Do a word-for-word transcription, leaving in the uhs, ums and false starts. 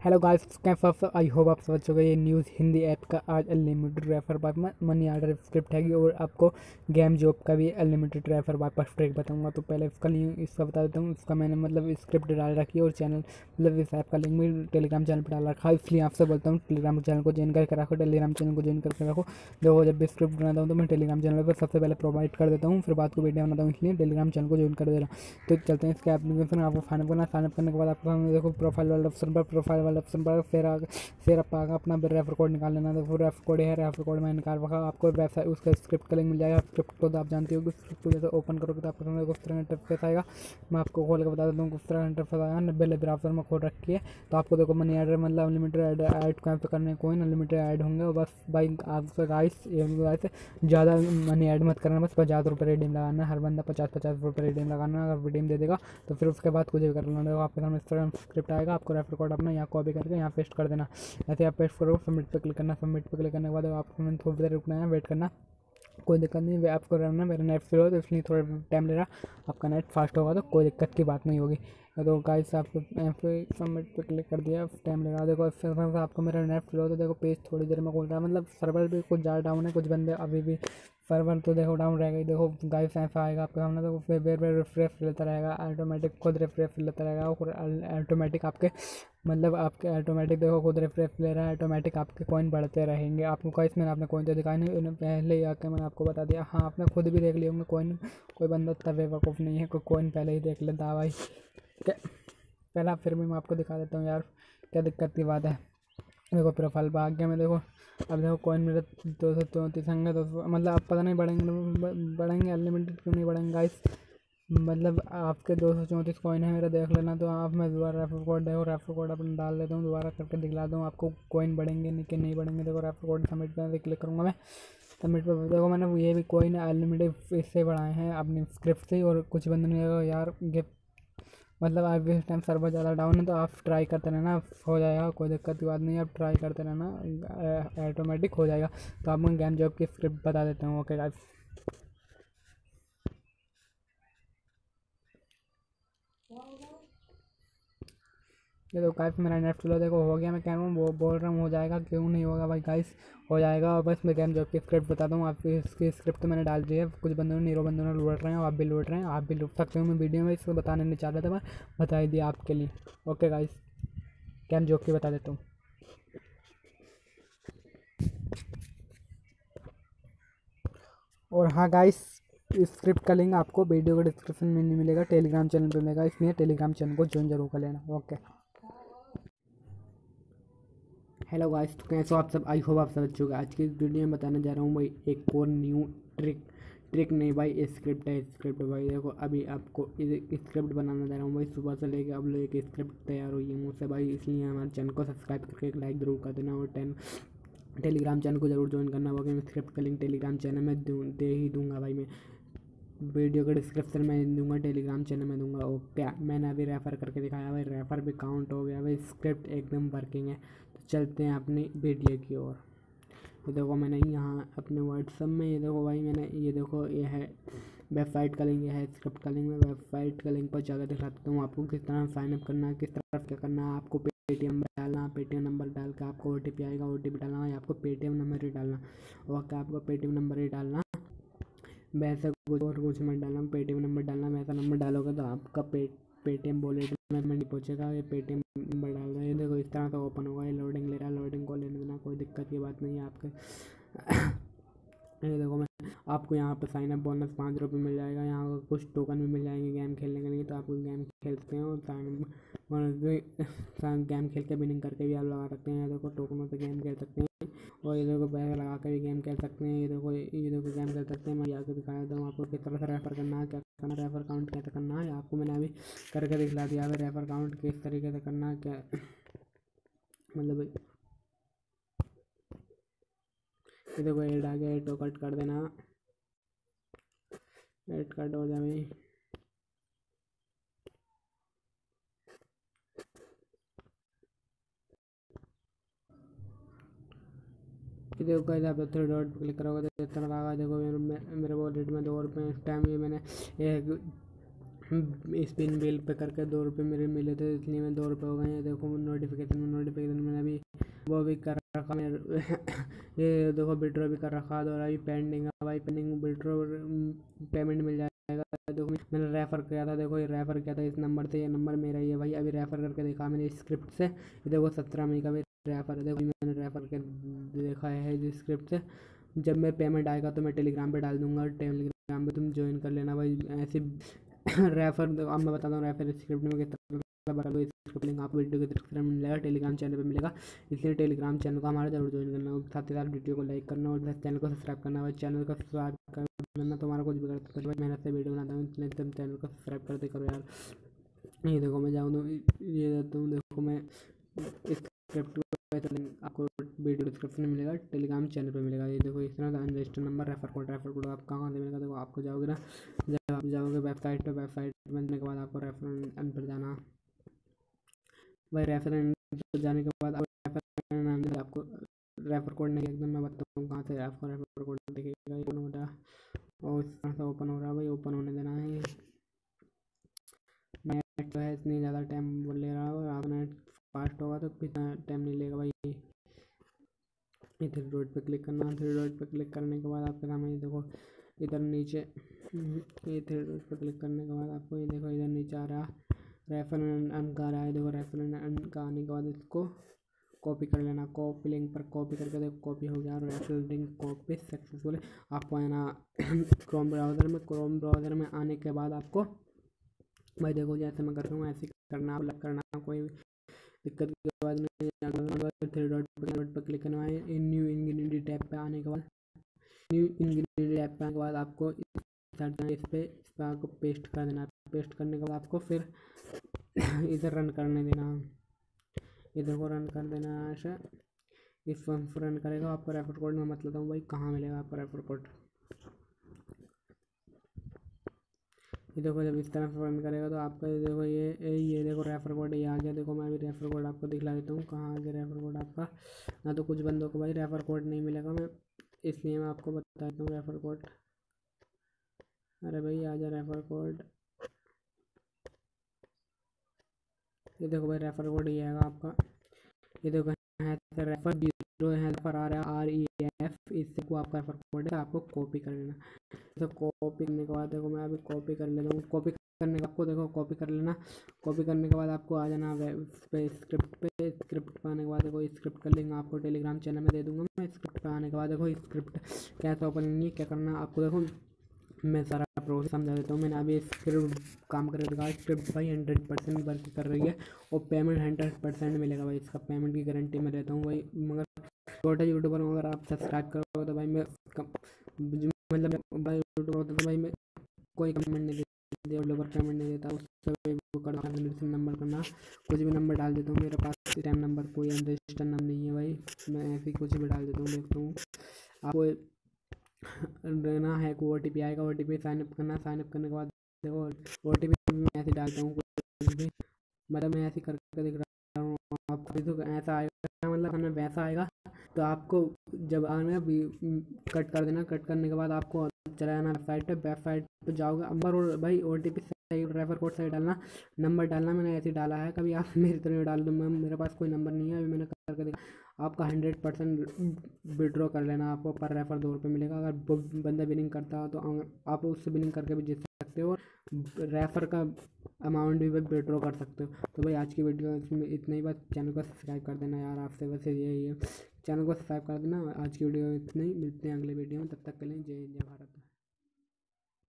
Hello guys, कैसे आप? I hope आप समझ चुके ये न्यूज़ हिंदी ऐप का आज unlimited refer by money order script है और आपको गेम जॉब का भी unlimited refer by first track बताऊंगा। तो पहले इसका लिंक इसका बता देता हूँ। इसका मैंने मतलब स्क्रिप्ट डाल रखी है और चैनल मतलब इस ऐप का लिंक भी टेलीग्राम चैनल पर डाल रखा है, इसलिए आपसे बोलता हूँ टेलीग्राम चैनल को ज्वाइन करके रखो। टेलीग्राम चैनल को ज्वाइन करके रखो। देखो, जब भी स्क्रिप्ट बनाता हूँ तो मैं टेलीग्राम चैनल पर सबसे पहले प्रोवाइड कर देता हूँ, फिर बात को वीडियो बनाता हूँ, इसलिए टेलीग्राम चैनल को ज्वाइन कर देना। तो चलते हैं इसके एप्लीकेशन। आपको साइनअप करना, साइनअप करने के बाद आपको सामने देखो प्रोफाइल वाले ऑप्शन पर प्रोफाइल वाले ऑप्शन पर फिर आगे फिर आप आगे अपना रेफर कोड निकाल लेना। तो फिर रेफर कोड है, रेफर कोड मैंने निकाल रखा। आपको वेबसाइट उसका स्क्रिप्ट का लिंक मिल जाएगा। स्क्रिप्ट को तो आप जानते हो कि स्क्रिप्ट को जैसे ओपन करोगे तो आपके सामने कुछ तरह का इंटरफेस आएगा। मैं आपको खोल के बता देता हूँ कुछ तरह का इंटरफेस आएगा। नब्बे ले ब्राउजर में खोल रखी है। तो आपको देखो मनी एड मतलब अनलिमिटेड ऐड ऐड कहाँ पे करने कोई अनलिमिटेड ऐड होंगे और बस भाई आपसे गाइस गाइस ज़्यादा मनी ऐड मत करना, बस पचास रुपये रेडीम लगाना है। हर बंदा पचास पचास रुपये रेडीम लगाना है। अगर रेडीम दे देगा तो फिर उसके बाद कुछ भी कर लेना। देखो आपके सामने इस तरह स्क्रिप्ट आएगा। आपको रेफर कोड अपना यहाँ कॉपी करके यहाँ पेस्ट कर देना। ऐसे आप पेस्ट करो, सबमिट पे क्लिक करना। सबमिट पे क्लिक करने के बाद आपको थोड़ी देर रुकना है, वेट करना, कोई दिक्कत नहीं। वे आपको रहना, मेरा नेट स्लो हो तो इसलिए थोड़ा टाइम ले रहा। आपका नेट फास्ट होगा तो कोई दिक्कत की बात नहीं होगी। तो गाइस आपको सबमिट पे क्लिक कर दिया, टाइम ले रहा। देखो फिर आपको मेरा नेट स्लो तो देखो पेज थोड़ी देर में खोल रहा है। मतलब सर्वर भी कुछ ज़्यादा डाउन है, कुछ बंदे अभी भी सर्वर तो देखो डाउन रहेगा ही। देखो गाइस ऐसा आएगा आपके सामने, तो फिर बेर बेर रिफ्रेश लेता रहेगा, ऑटोमेटिक खुद रिफ्रेश लेता रहेगा और ऑटोमेटिक आपके मतलब आपके ऑटोमेटिक देखो खुद रिफ्रेश ले रहा है। ऑटोमेटिक आपके कॉइन बढ़ते रहेंगे। आपको गाइस मैंने आपने कॉइन तो दिखाई नहीं, उन्हें पहले ही आके मैंने आपको बता दिया। हाँ, आपने खुद भी देख लिया होंगे कॉइन। कोई बंदा इतना बेवकूफ़ नहीं है, कोई कॉइन पहले ही देख लेता भाई। पहला फिर भी मैं आपको दिखा देता हूँ यार, क्या दिक्कत की बात है। देखो प्रोफाइल पर आ गया मैं। देखो अब देखो कॉइन मेरे दो सौ चौंतीस होंगे, दो सौ मतलब अब पता नहीं बढ़ेंगे बढ़ेंगे अनलिमिटेड क्यों नहीं बढ़ेंगे गाइस। मतलब आपके दो सौ चौंतीस कॉइन है मेरा, देख लेना। तो आप मैं दोबारा रेफर कोड देखो, रेफर कोड अपन डाल देता हूँ, दोबारा करके दिखला दूँ आपको कॉइन बढ़ेंगे नहीं कि नहीं बढ़ेंगे। देखो रेफर कोड सबमिट पे क्लिक करूँगा मैं। सबमिट पर देखो मैंने ये भी कॉइन अनलिमिटेड इससे बढ़ाए हैं अपनी स्क्रिप्ट से। और कुछ बंदे ने यार ये मतलब आप इस टाइम सर्वर ज़्यादा डाउन है तो आप ट्राई करते रहना, हो जाएगा, कोई दिक्कत की बात नहीं है। आप ट्राई करते रहना, ऑटोमेटिक हो जाएगा। तो आपको गेम जॉब की स्क्रिप्ट बता देता हूँ। ओके गाइस, ये तो गाइस मेरा नेट स्लो देखो हो गया। मैं कह रहा हूँ वो बोल रहा हूँ हो जाएगा, क्यों नहीं होगा भाई गाइस, हो जाएगा। और बस मैं गेम जॉब की स्क्रिप्ट बताता हूँ। आप इसकी स्क्रिप्ट तो मैंने डाल दी है। कुछ बंदों ने नीरो बंदों ने लूट रहे हैं, आप भी लूट रहे हैं, आप भी लूट सकते हो। मैं वीडियो में इसको बताने नहीं चाह रहा था, मैं बता ही दिया आपके लिए। ओके गाइस, गेम जॉब की बता देता हूँ। और हाँ गाइस, स्क्रिप्ट का लिंक आपको वीडियो के डिस्क्रिप्शन में नहीं मिलेगा, टेलीग्राम चैनल पे मिलेगा, इसलिए टेलीग्राम चैनल को ज्वाइन जरूर कर लेना। ओके, हेलो गाइस, तो कैसे हो आप सब? आई होप आप सब अच्छे होंगे। आज की इस वीडियो में बताने जा रहा हूँ भाई एक और न्यू ट्रिक ट्रिक नहीं भाई, स्क्रिप्ट है। स्क्रिप्ट भाई देखो, अभी आपको स्क्रिप्ट बनाना जा रहा हूँ भाई। सुबह से लेके अब लोग एक स्क्रिप्ट तैयार हुई है मुझसे भाई, इसलिए हमारे चैनल को सब्सक्राइब करके एक लाइक जरूर कर देना और टेन टेलीग्राम चैनल को जरूर ज्वाइन करना होगा। मैं स्क्रिप्ट का लिंक टेलीग्राम चैनल में दे ही दूंगा भाई। मैं वीडियो के डिस्क्रिप्शन में दूंगा, टेलीग्राम चैनल में दूंगा। ओके, मैंने अभी रेफ़र करके दिखाया भाई, रेफ़र भी काउंट हो गया भाई, स्क्रिप्ट एकदम वर्किंग है। तो चलते हैं अपनी वीडियो की ओर। ये देखो मैंने यहाँ अपने व्हाट्सअप में, ये देखो भाई मैंने, ये देखो ये है वेबसाइट का लिंक, ये है स्क्रिप्ट का लिंक। मैं वेबसाइट का लिंक पर जाकर दिखाता हूँ आपको किस तरह साइनअप करना है, किस तरह क्या करना है। आपको पेटीएम नंबर डालना, पेटीएम नंबर डाल के आपको ओ टी पी आएगा, ओ टी पी डालना है, आपको पेटीएम नंबर ही डालना। ओके, आपको पेटीएम नंबर ही डालना, वैसे कुछ और कुछ मत डालना, पेटीएम नंबर डालना। वैसा नंबर डालोगे तो आपका पे पेटीएम वॉलेट में नहीं पहुंचेगा। ये पेटीएम नंबर डाल रहा है, ये देखो इस तरह से ओपन होगा। ये लोडिंग ले रहा है, लोडिंग को लेने देना, कोई दिक्कत की बात नहीं है आपके। ये देखो मैं आपको यहाँ पर साइन अप बोनस पाँच रुपये मिल जाएगा। यहाँ पर कुछ टोकन भी मिल जाएंगे गेम खेलने के लिए, तो आप गेम खेल सकते हैं और साइन बोनस गेम खेल के बिनिंग करके भी आप लगा सकते हैं। देखो टोकनों से गेम खेल सकते हैं और ये देखो पैसे लगा कर भी गेम खेल सकते हैं। ये देखो ये देखो गेम खेल सकते हैं। मैं यहाँ दिखाया था आपको किस तरह से रेफर करना है, क्या करना है, रेफर काउंट कैसे करना है। आपको मैंने अभी करके दिखला दिया है रेफर काउंट किस तरीके से करना है, क्या मतलब। ये देखो ऐड आ गया, ऐड तो कट कर देना, ऐड कट हो जाए। देखो गाइस, आप थ्री डॉट पर क्लिक करोगे तो इस तरह आएगा। देखो मेरे मेरे वॉलेट में दो रुपये इस टाइम ये मैंने एक स्पिन बिल पे करके दो रुपये मेरे मिले थे, इसलिए मैं दो रुपये हो गए हैं। देखो नोटिफिकेशन में नोटिफिकेशन मैंने अभी वो भी कर रखा मेरे ये देखो विड्रॉ भी कर रखा है और अभी पेंडिंग है भाई। पेंडिंग विड्रॉ पेमेंट मिल जाएगा। देखो मैंने रेफ़र किया था, देखो ये रेफ़र किया था इस नंबर से, ये नंबर मेरा ही है भाई। अभी रेफ़र करके देखा मैंने स्क्रिप्ट से, ये देखो सत्रह मई का भी रेफ़र है। देखो मैंने रेफ़र करके देखा है इस स्क्रिप्ट से। जब मैं पेमेंट आएगा तो मैं टेलीग्राम पे डाल दूंगा, टेलीग्राम पे तुम ज्वाइन कर लेना भाई। ऐसे रेफर अब मैं बताता हूँ रेफर स्क्रिप्ट में किस तरह बता दो। स्क्रिप्ट लिंक आपको वीडियो के डिस्क्रिप्शन में मिलेगा, टेलीग्राम चैनल पे मिलेगा, इसलिए टेलीग्राम चैनल को हमारा जरूर ज्वाइन करना और साथ ही साथ वीडियो को लाइक करना और चैनल को सब्सक्राइब करना भाई। चैनल को सब्सक्राइब करना तुम्हारा कुछ बिगड़ता है भाई, मेहनत से वीडियो बनाता हूँ, इसलिए तुम चैनल को सब्सक्राइब करते करो यार। ये देखो मैं जाऊँ ये देता हूँ, देखो मैं स्क्रिप्ट आपको वीडियो डिस्क्रिप्शन में मिलेगा, टेलीग्राम चैनल पे मिलेगा। ये देखो इस तरह का register number refer code refer code आप कहाँ से मिलेगा। देखो आपको जाओगे ना, जब आप जाओगे वेबसाइट पे, वेबसाइट में जाने के बाद आपको रेफरेंस पर जाना भाई। रेफरेंस पर जाने के बाद रेफरेंस आपको रेफर कोड नहीं एकदम मैं बताऊँ कहाँ से आपको रेफर कोड दिखेगा। ओपन हो रहा और इस तरह से ओपन हो रहा है भाई, ओपन होने देना है। नेट तो है इतनी ज़्यादा टाइम ले रहा हो, आप नेट फास्ट होगा तो इतना टाइम नहीं लेगा भाई। ये थ्री डॉट पे क्लिक करना, थ्री डॉट पे क्लिक करने के बाद आपके सामने ये देखो इधर नीचे, ये थ्री डॉट पे क्लिक करने के बाद आपको ये देखो इधर नीचे आ रहा रेफरेंस अनका आ रहा है। देखो रेफरेंस अनका आने के बाद इसको कॉपी कर लेना, कॉपी लिंक पर कॉपी करके देखो कॉपी हो गया। Reference link copy successful. आपको आना क्रोम ब्राउज़र में, क्रोम ब्राउज़र में आने के बाद आपको भाई देखो जैसे मैं कर रहा हूँ ऐसे करना करना, कोई दिक्कत के बाद नहीं। थ्री डॉट पर क्लिक करना है, इन न्यू इंग्रेडिएंट टैब पे आने के बाद न्यू इंग्रेडिएंट टैब पे आने के बाद आपको इस पे इस पे आपको पेस्ट कर देना। पेस्ट करने के बाद आपको फिर इधर रन करने देना, इधर को रन कर देना। ऐसा इस फॉर्म रन करेगा आपको रेफर कोड में मत लेता हूँ भाई, कहाँ मिलेगा आपको रेफर कोड। ये देखो जब इस तरह से रन करेगा तो आपका देखो ये ये देखो रेफर कोड ये आ गया। देखो मैं अभी रेफर कोड आपको दिखला देता हूँ कहाँ आ गया रेफर कोड आपका। ना तो कुछ बंदों को भाई रेफर कोड नहीं मिलेगा, मैं इसलिए मैं आपको बता देता हूँ रेफर कोड। अरे भाई आ जा रेफर कोड। ये देखो भाई रेफर कोड ये आएगा आपका। ये देखो रेफर जीरो है पर आ रहा है आर ई एफ, इससे को आपका रेफर कोड है, आपको कॉपी कर लेना। तो कॉपी करने के बाद देखो मैं अभी कॉपी कर लेता हूँ। कॉपी करने का आपको देखो कॉपी कर लेना। कॉपी करने के बाद आपको आ जाना वेब पे स्क्रिप्ट पे। स्क्रिप्ट पे आने के बाद देखो स्क्रिप्ट का लिंक आपको टेलीग्राम चैनल में दे दूंगा मैं। स्क्रिप्ट पे आने के बाद देखो स्क्रिप्ट कैसे ओपन करनी है, क्या करना आपको, देखो मैं सारा प्रोसेस समझा देता हूँ। मैंने अभी स्क्रिप्ट काम कर दिखा। स्क्रिप्ट भाई हंड्रेड परसेंट वर्क कर रही है और पेमेंट हंड्रेड परसेंट मिलेगा भाई, इसका पेमेंट की गारंटी मैं देता हूँ भाई। मगर छोटे यूट्यूबर हूँ, अगर आप सब्सक्राइब करोगे तो भाई मैं मतलब भाई यूट्यूबर होता तो भाई मैं कोई पेमेंट नहीं देता, यूट्यूबर पेमेंट नहीं देता। उससे वो करना नंबर करना, कुछ भी नंबर डाल देता हूँ। मेरे पास टाइम नंबर कोई रजिस्टर नंबर नहीं है भाई, मैं ऐसे ही कुछ भी डाल देता हूँ। देखता हूँ आपको रहना है, को ओ टी पी आएगा, ओ टी पी साइनअप करना। साइनअप करने के बाद देखो ओ टी पी मैं ऐसे डालता हूँ कुछ भी, मतलब मैं ऐसे करके दिख रहा हूँ आपको। तो ऐसा आएगा मतलब हमें वैसा आएगा तो आपको जब आना कट कर देना। कट करने के बाद आपको चला जाना वेबसाइट पे। वेबसाइट पे जाओगे नंबर और भाई ओ टी पी सही रेफर कोड सही डालना, नंबर डालना। मैंने ऐसे डाला है, कभी आप मेरी तरह डाल दो। मैं मेरे पास कोई नंबर नहीं है, अभी मैंने करके देखा। आपका हंड्रेड परसेंट विड्रॉ कर लेना, आपको पर रेफर दो रुपये मिलेगा। अगर बंदा बिलिंग करता हो तो आप उससे बिलिंग करके भी जीत सकते हो और रेफर का अमाउंट भी विड्रॉ कर सकते हो। तो भाई आज की वीडियो इसमें इतना ही, बात चैनल को सब्सक्राइब कर देना यार, आपसे वैसे यही है, चैनल को सब्सक्राइब कर देना। आज की वीडियो इतना ही, मिलते हैं अगले वीडियो में, तब तक के लिए जय जय भारत।